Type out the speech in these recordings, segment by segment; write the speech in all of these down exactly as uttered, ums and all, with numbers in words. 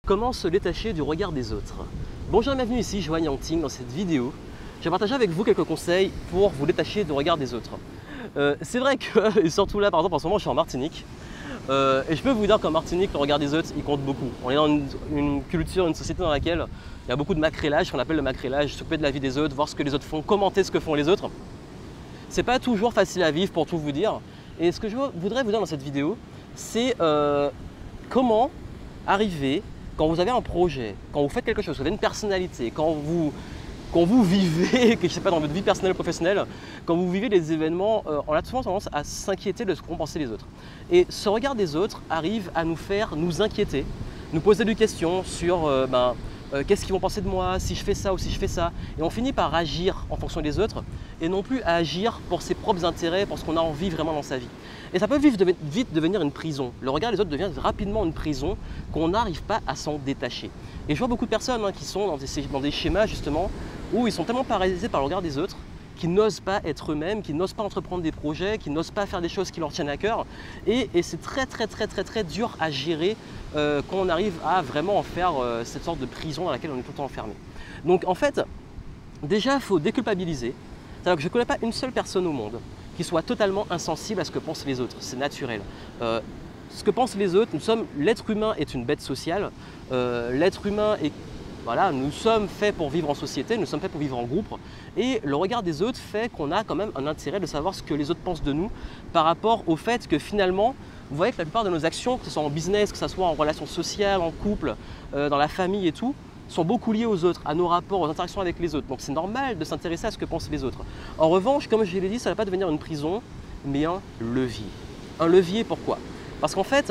Comment se détacher du regard des autres? Bonjour et bienvenue ici, Johan Yangting. Dans cette vidéo, je vais partager avec vous quelques conseils pour vous détacher du regard des autres. Euh, c'est vrai que, et surtout là par exemple en ce moment je suis en Martinique, euh, et je peux vous dire qu'en Martinique le regard des autres il compte beaucoup. On est dans une, une culture, une société dans laquelle il y a beaucoup de macrélage, qu'on appelle le macrélage, s'occuper de la vie des autres, voir ce que les autres font, commenter ce que font les autres. C'est pas toujours facile à vivre pour tout vous dire. Et ce que je voudrais vous dire dans cette vidéo, c'est euh, comment arriver, quand vous avez un projet, quand vous faites quelque chose, vous avez une personnalité, quand vous, quand vous vivez, je sais pas, dans votre vie personnelle ou professionnelle, quand vous vivez des événements, euh, on a souvent tendance à s'inquiéter de ce qu'ont pensé les autres. Et ce regard des autres arrive à nous faire nous inquiéter, nous poser des questions sur euh, ben, euh, qu'est-ce qu'ils vont penser de moi, si je fais ça ou si je fais ça. Et on finit par agir en fonction des autres et non plus à agir pour ses propres intérêts, pour ce qu'on a envie vraiment dans sa vie. Et ça peut vite, vite devenir une prison. Le regard des autres devient rapidement une prison qu'on n'arrive pas à s'en détacher. Et je vois beaucoup de personnes hein, qui sont dans des, dans des schémas justement où ils sont tellement paralysés par le regard des autres qui n'osent pas être eux-mêmes, qui n'osent pas entreprendre des projets, qui n'osent pas faire des choses qui leur tiennent à cœur. Et, et c'est très très très très très dur à gérer euh, quand on arrive à vraiment en faire euh, cette sorte de prison dans laquelle on est tout le temps enfermé. Donc en fait, déjà il faut déculpabiliser. C'est-à-dire que je ne connais pas une seule personne au monde qui soit totalement insensible à ce que pensent les autres. C'est naturel. Euh, ce que pensent les autres, nous sommes, l'être humain est une bête sociale. Euh, l'être humain est, voilà, nous sommes faits pour vivre en société, nous sommes faits pour vivre en groupe. Et le regard des autres fait qu'on a quand même un intérêt de savoir ce que les autres pensent de nous par rapport au fait que finalement, vous voyez que la plupart de nos actions, que ce soit en business, que ce soit en relation sociale, en couple, euh, dans la famille et tout, sont beaucoup liés aux autres, à nos rapports, aux interactions avec les autres. Donc c'est normal de s'intéresser à ce que pensent les autres. En revanche, comme je l'ai dit, ça ne va pas devenir une prison, mais un levier. Un levier pourquoi? Parce qu'en fait,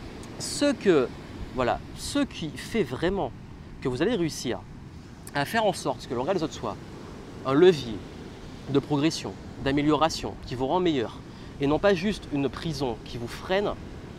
ce, que, voilà, ce qui fait vraiment que vous allez réussir à faire en sorte que le regard des autres soit un levier de progression, d'amélioration, qui vous rend meilleur, et non pas juste une prison qui vous freine,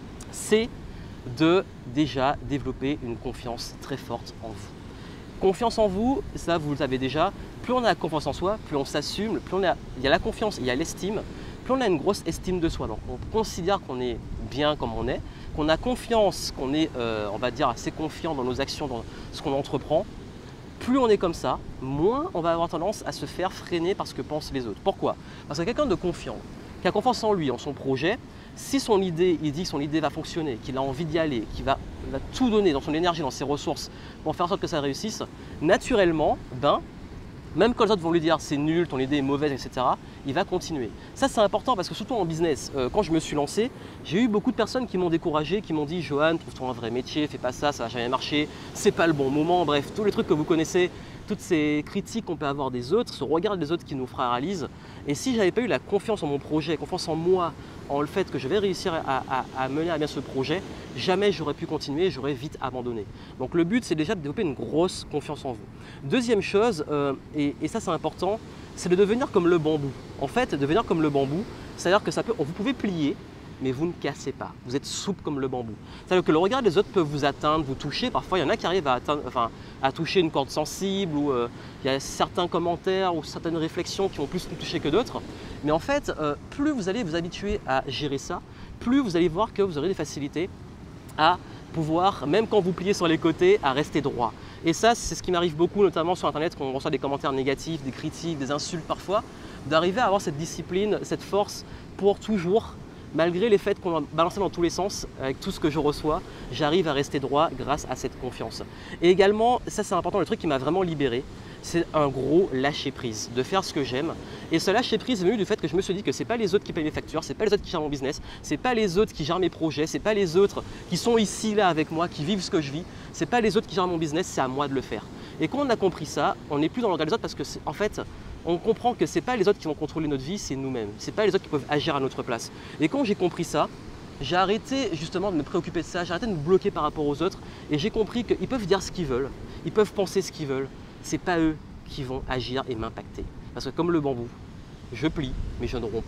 c'est de déjà développer une confiance très forte en vous. Confiance en vous, ça vous le savez déjà, plus on a confiance en soi, plus on s'assume, plus on a, il y a la confiance, il y a l'estime, plus on a une grosse estime de soi. Donc on considère qu'on est bien comme on est, qu'on a confiance, qu'on est, euh, on va dire, assez confiant dans nos actions, dans ce qu'on entreprend. Plus on est comme ça, moins on va avoir tendance à se faire freiner par ce que pensent les autres. Pourquoi? Parce que quelqu'un de confiant, qui a confiance en lui, en son projet, si son idée, il dit que son idée va fonctionner, qu'il a envie d'y aller, qu'il va, va tout donner dans son énergie, dans ses ressources pour faire en sorte que ça réussisse, naturellement, ben, même quand les autres vont lui dire c'est nul, ton idée est mauvaise, et cetera, il va continuer. Ça c'est important parce que surtout en business, euh, quand je me suis lancé, j'ai eu beaucoup de personnes qui m'ont découragé, qui m'ont dit Johan, trouve-toi un vrai métier, fais pas ça, ça va jamais marcher, c'est pas le bon moment, bref, tous les trucs que vous connaissez, toutes ces critiques qu'on peut avoir des autres, ce regard des autres qui nous fragilisent. Et si je n'avais pas eu la confiance en mon projet, confiance en moi, en le fait que je vais réussir à, à, à mener à bien ce projet, jamais j'aurais pu continuer, j'aurais vite abandonné. Donc le but, c'est déjà de développer une grosse confiance en vous. Deuxième chose, euh, et, et ça c'est important, c'est de devenir comme le bambou. En fait, devenir comme le bambou, c'est-à-dire que ça peut, vous pouvez plier, mais vous ne cassez pas. Vous êtes souple comme le bambou. C'est-à-dire que le regard des autres peut vous atteindre, vous toucher. Parfois, il y en a qui arrivent à, atteindre, enfin, à toucher une corde sensible ou euh, il y a certains commentaires ou certaines réflexions qui vont plus nous toucher que d'autres. Mais en fait, euh, plus vous allez vous habituer à gérer ça, plus vous allez voir que vous aurez des facilités à pouvoir, même quand vous pliez sur les côtés, à rester droit. Et ça, c'est ce qui m'arrive beaucoup, notamment sur Internet, quand on reçoit des commentaires négatifs, des critiques, des insultes parfois, d'arriver à avoir cette discipline, cette force pour toujours, malgré les faits qu'on a balancés dans tous les sens, avec tout ce que je reçois, j'arrive à rester droit grâce à cette confiance. Et également, ça c'est important, le truc qui m'a vraiment libéré, c'est un gros lâcher prise, de faire ce que j'aime. Et ce lâcher prise est venu du fait que je me suis dit que ce n'est pas les autres qui payent mes factures, ce n'est pas les autres qui gèrent mon business, ce n'est pas les autres qui gèrent mes projets, ce n'est pas les autres qui sont ici, là avec moi, qui vivent ce que je vis, ce n'est pas les autres qui gèrent mon business, c'est à moi de le faire. Et quand on a compris ça, on n'est plus dans le regard des autres parce que en fait, on comprend que ce n'est pas les autres qui vont contrôler notre vie, c'est nous-mêmes. Ce n'est pas les autres qui peuvent agir à notre place. Et quand j'ai compris ça, j'ai arrêté justement de me préoccuper de ça, j'ai arrêté de me bloquer par rapport aux autres et j'ai compris qu'ils peuvent dire ce qu'ils veulent, ils peuvent penser ce qu'ils veulent, ce n'est pas eux qui vont agir et m'impacter. Parce que comme le bambou, je plie, mais je ne romps pas.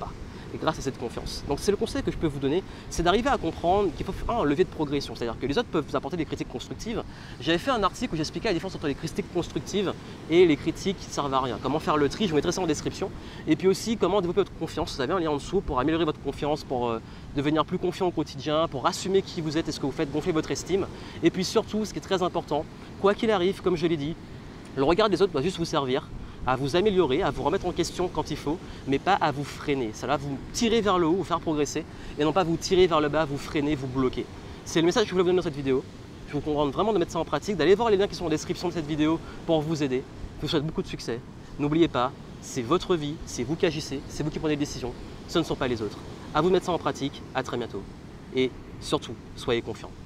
grâce à cette confiance. Donc c'est le conseil que je peux vous donner, c'est d'arriver à comprendre qu'il faut faire un levier de progression, c'est-à-dire que les autres peuvent vous apporter des critiques constructives. J'avais fait un article où j'expliquais la différence entre les critiques constructives et les critiques qui ne servent à rien. Comment faire le tri, je vous mettrai ça en description. Et puis aussi comment développer votre confiance, vous avez un lien en dessous pour améliorer votre confiance, pour euh, devenir plus confiant au quotidien, pour assumer qui vous êtes et ce que vous faites, gonfler votre estime. Et puis surtout, ce qui est très important, quoi qu'il arrive, comme je l'ai dit, le regard des autres doit juste vous servir à vous améliorer, à vous remettre en question quand il faut, mais pas à vous freiner. Ça va vous tirer vers le haut, vous faire progresser, et non pas vous tirer vers le bas, vous freiner, vous bloquer. C'est le message que je voulais vous donner dans cette vidéo. Je vous recommande vraiment de mettre ça en pratique, d'aller voir les liens qui sont en description de cette vidéo pour vous aider. Je vous souhaite beaucoup de succès. N'oubliez pas, c'est votre vie, c'est vous qui agissez, c'est vous qui prenez des décisions, ce ne sont pas les autres. À vous de mettre ça en pratique, à très bientôt. Et surtout, soyez confiants.